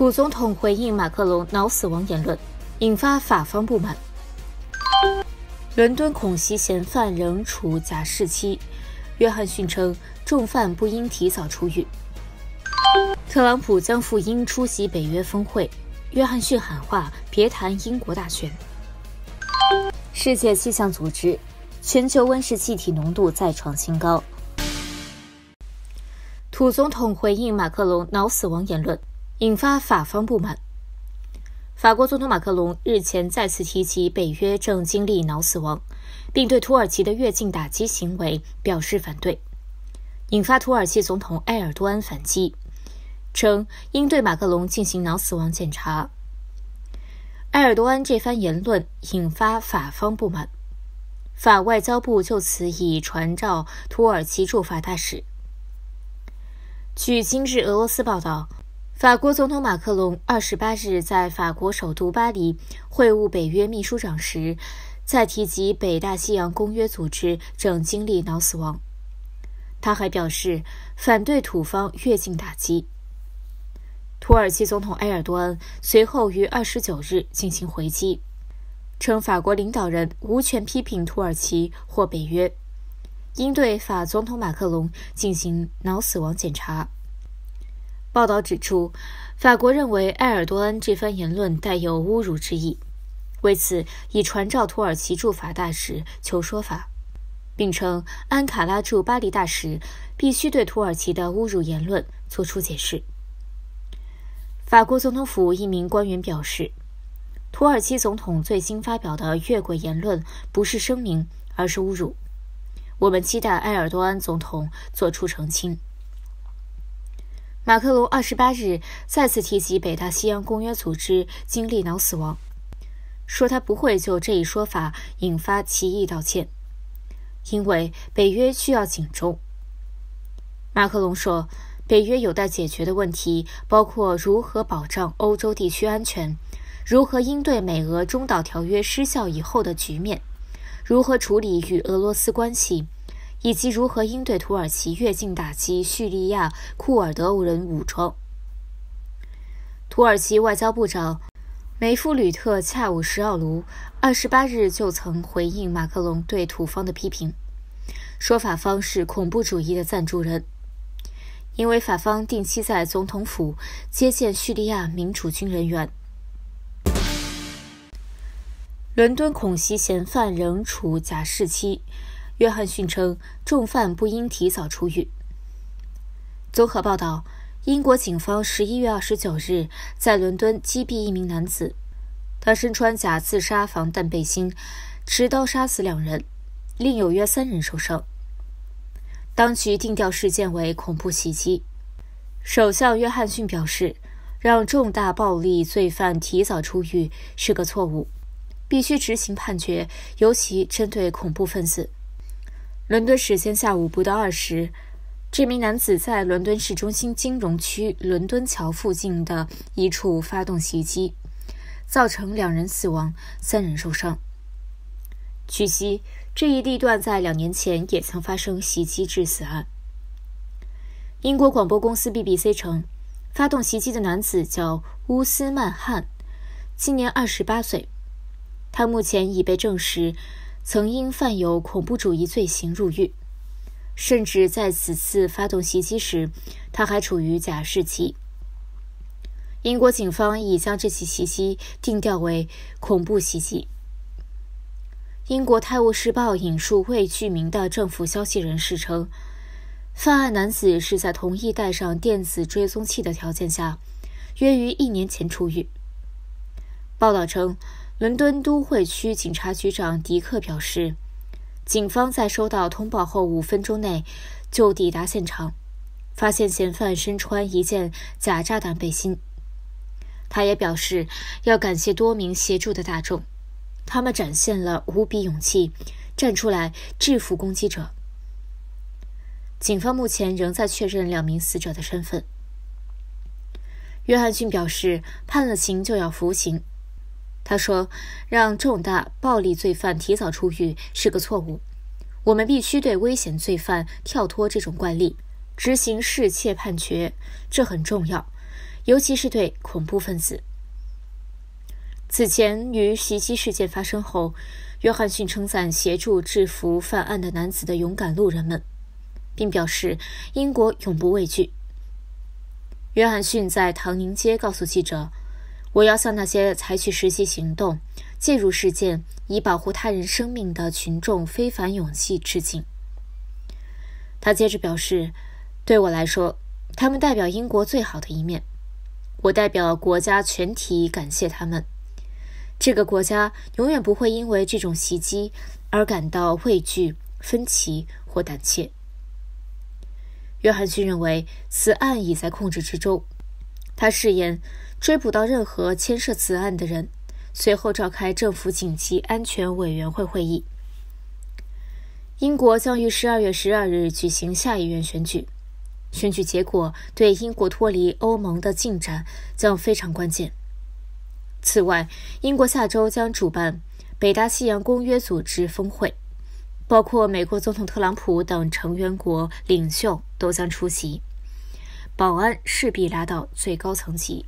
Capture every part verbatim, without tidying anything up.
土总统回应马克龙脑死亡言论，引发法方不满。伦敦恐袭嫌犯仍处假释期，约翰逊称重犯不应提早出狱。特朗普将赴英出席北约峰会，约翰逊喊话别谈英国大选。世界气象组织，全球温室气体浓度再创新高。土总统回应马克龙脑死亡言论，引发法方不满。法国总统马克龙日前再次提及北约正经历脑死亡，并对土耳其的越境打击行为表示反对，引发土耳其总统埃尔多安反击，称应对马克龙进行脑死亡检查。埃尔多安这番言论引发法方不满，法外交部就此已传召土耳其驻法大使。据今日俄罗斯报道，法国总统马克龙二十八日在法国首都巴黎会晤北约秘书长时，再提及北大西洋公约组织正经历脑死亡。他还表示反对土方越境打击。土耳其总统埃尔多安随后于二十九日进行回击，称法国领导人无权批评土耳其或北约，应对法总统马克龙进行脑死亡检查。报道指出，法国认为埃尔多安这番言论带有侮辱之意，为此已传召土耳其驻法大使求说法，并称安卡拉驻巴黎大使必须对土耳其的侮辱言论作出解释。法国总统府一名官员表示，土耳其总统最新发表的越轨言论不是声明，而是侮辱。我们期待埃尔多安总统作出澄清。马克龙二十八日再次提及北大西洋公约组织经历脑死亡，说他不会就这一说法引发歧义道歉，因为北约需要警钟。马克龙说，北约有待解决的问题包括如何保障欧洲地区安全，如何应对美俄中导条约失效以后的局面，如何处理与俄罗斯关系，以及如何应对土耳其越境打击叙利亚库尔德人武装。土耳其外交部长梅夫吕特恰武什奥卢二十八日就曾回应马克龙对土方的批评，说法方是恐怖主义的赞助人，因为法方定期在总统府接见叙利亚民主军人员。伦敦恐袭嫌犯仍处假释期，约翰逊称重犯不应提早出狱。综合报道，英国警方十一月二十九日在伦敦击毙一名男子，他身穿假自杀防弹背心，持刀杀死两人，另有约三人受伤。当局定调事件为恐怖袭击。首相约翰逊表示，让重大暴力罪犯提早出狱是个错误，必须执行判决，尤其针对恐怖分子。伦敦时间下午不到二时，这名男子在伦敦市中心金融区伦敦桥附近的一处发动袭击，造成两人死亡，三人受伤。据悉，这一地段在两年前也曾发生袭击致死案。英国广播公司 B B C 称，发动袭击的男子叫乌斯曼汗，今年二十八岁。他目前已被证实曾因犯有恐怖主义罪行入狱，甚至在此次发动袭击时，他还处于假释期。英国警方已将这起袭击定调为恐怖袭击。英国《泰晤士报》引述未具名的政府消息人士称，犯案男子是在同意带上电子追踪器的条件下，约于一年前出狱。报道称，伦敦都会区警察局长迪克表示，警方在收到通报后五分钟内就抵达现场，发现嫌犯身穿一件假炸弹背心。他也表示要感谢多名协助的大众，他们展现了无比勇气，站出来制服攻击者。警方目前仍在确认两名死者的身份。约翰逊表示，判了刑就要服刑。他说，让重大暴力罪犯提早出狱是个错误，我们必须对危险罪犯跳脱这种惯例，执行适切判决，这很重要， 尤其是对恐怖分子。此前，于袭击事件发生后，约翰逊称赞协助制服犯案的男子的勇敢路人们，并表示英国永不畏惧。约翰逊在唐宁街告诉记者，我要向那些采取实际行动、介入事件以保护他人生命的群众非凡勇气致敬。他接着表示，对我来说，他们代表英国最好的一面，我代表国家全体感谢他们。这个国家永远不会因为这种袭击而感到畏惧、分歧或胆怯。约翰逊认为此案已在控制之中，他誓言追捕到任何牵涉此案的人，随后召开政府紧急安全委员会会议。英国将于十二月十二日举行下议院选举，选举结果对英国脱离欧盟的进展将非常关键。此外，英国下周将主办北大西洋公约组织峰会，包括美国总统特朗普等成员国领袖都将出席，保安势必拉到最高层级。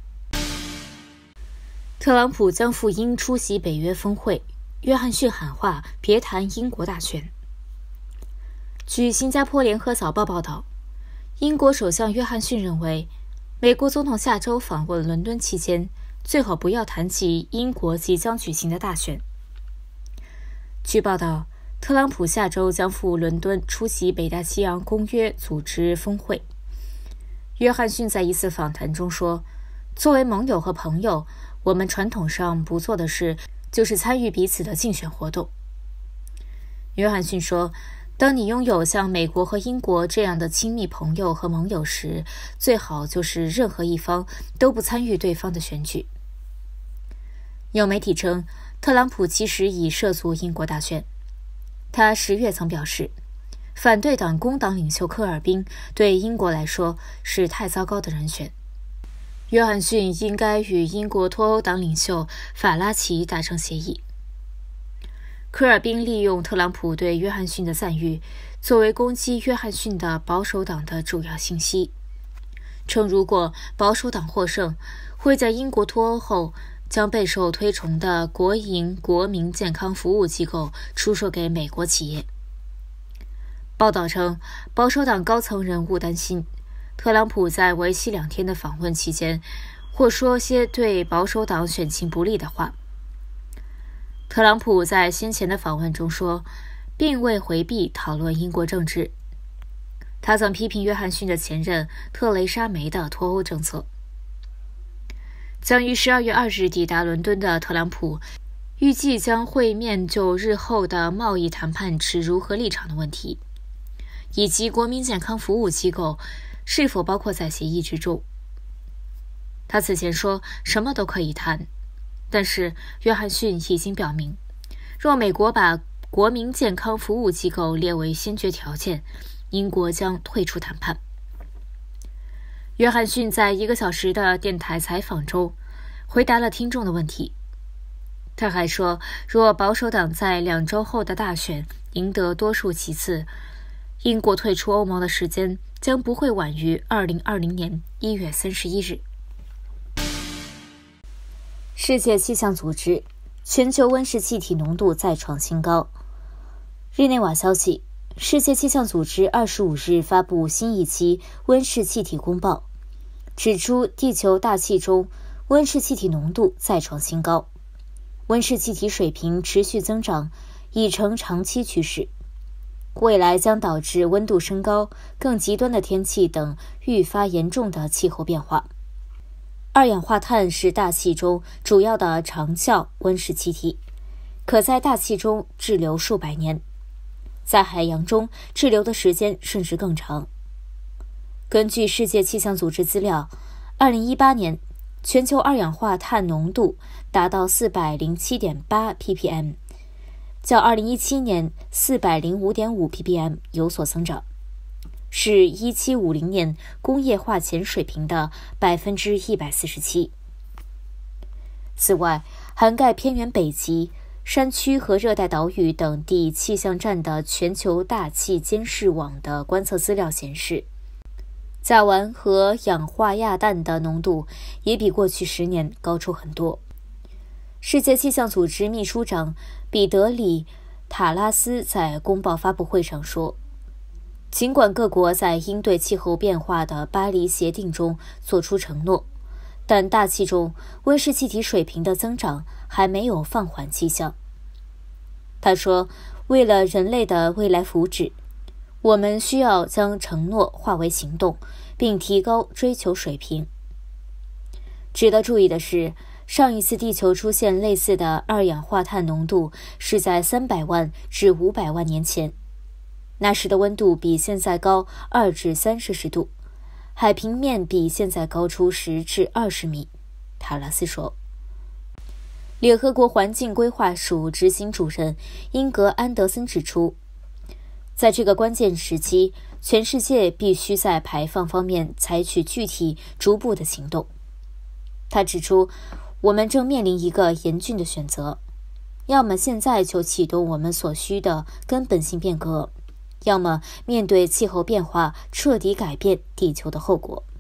特朗普将赴英出席北约峰会，约翰逊喊话别谈英国大选。据新加坡联合早报报道，英国首相约翰逊认为，美国总统下周访问伦敦期间，最好不要谈及英国即将举行的大选。据报道，特朗普下周将赴伦敦出席北大西洋公约组织峰会。约翰逊在一次访谈中说，作为盟友和朋友，我们传统上不做的事就是参与彼此的竞选活动。约翰逊说，当你拥有像美国和英国这样的亲密朋友和盟友时，最好就是任何一方都不参与对方的选举。有媒体称，特朗普其实已涉足英国大选。他十月曾表示，反对党工党领袖科尔宾对英国来说是太糟糕的人选。约翰逊应该与英国脱欧党领袖法拉奇达成协议。科尔宾利用特朗普对约翰逊的赞誉，作为攻击约翰逊的保守党的主要信息，称如果保守党获胜，会在英国脱欧后将备受推崇的国营国民健康服务机构出售给美国企业。报道称，保守党高层人物担心，特朗普在为期两天的访问期间，或说些对保守党选情不利的话。特朗普在先前的访问中说，并未回避讨论英国政治。他曾批评约翰逊的前任特蕾莎梅的脱欧政策。将于十二月二日抵达伦敦的特朗普，预计将会面就日后的贸易谈判持如何立场的问题，以及国民健康服务机构是否包括在协议之中。他此前说什么都可以谈，但是约翰逊已经表明，若美国把国民健康服务机构列为先决条件，英国将退出谈判。约翰逊在一个小时的电台采访中回答了听众的问题。他还说，若保守党在两周后的大选赢得多数席次，英国退出欧盟的时间将不会晚于二零二零年一月三十一日。世界气象组织，全球温室气体浓度再创新高。日内瓦消息，世界气象组织二十五日发布新一期温室气体公报，指出地球大气中温室气体浓度再创新高，温室气体水平持续增长，已成长期趋势，未来将导致温度升高、更极端的天气等愈发严重的气候变化。二氧化碳是大气中主要的长效温室气体，可在大气中滞留数百年，在海洋中滞留的时间甚至更长。根据世界气象组织资料，二零一八年全球二氧化碳浓度达到 四百零七点八 ppm， 较二零一七年 四百零五点五 ppm 有所增长，是一七五零年工业化前水平的 百分之一百四十七。 此外，涵盖偏远北极、山区和热带岛屿等地气象站的全球大气监视网的观测资料显示， 甲烷和氧化亚氮的浓度也比过去十年高出很多。世界气象组织秘书长彼得里塔拉斯在公报发布会上说，尽管各国在应对气候变化的巴黎协定中作出承诺，但大气中温室气体水平的增长还没有放缓迹象。他说，为了人类的未来福祉，我们需要将承诺化为行动，并提高追求水平。值得注意的是，上一次地球出现类似的二氧化碳浓度是在三百万至五百万年前，那时的温度比现在高二至三摄氏度，海平面比现在高出十至二十米。塔拉斯说。联合国环境规划署执行主任英格安德森指出，在这个关键时期，全世界必须在排放方面采取具体、逐步的行动。他指出，我们正面临一个严峻的选择：要么现在就启动我们所需的根本性变革，要么面对气候变化，彻底改变地球的后果。